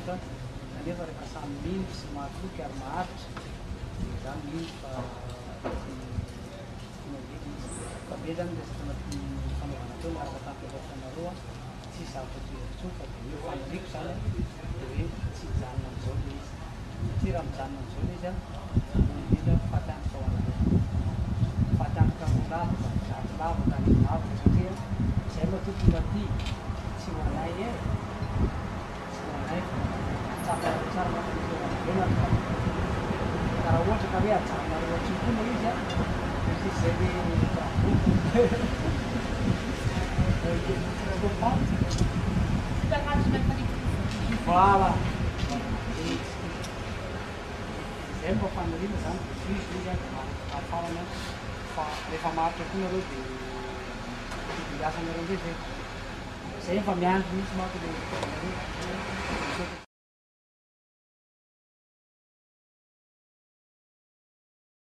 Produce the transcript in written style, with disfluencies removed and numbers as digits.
mianatra kanefa rehefa samy mino sy mahatoky ary maharitra zany mino fa be zany resaka anaty fanaovana teo miaraka tampiavatanareo tsy zavatra toeritsoa fa de io faniriko zany de hoe tsy mijanona am'izao le izy satria raha mijanona am'izao le izy a indrindra fatianaka ho anay fatianaka ho lavaka zato lavaka ny lavaka satria zay moa tokony aty tsy ho anay e tsy ho anay tsara mahatonga fa raha ohatra ka hoe ajanonareo atsikoa moa izy a misy zay hoe voilà zay mba fanirina zany de fizy izy a de mahafarana fa rehefa maritra koa nareo de iasana reo ndray zay zay efa miandry mihitsy manko le nareo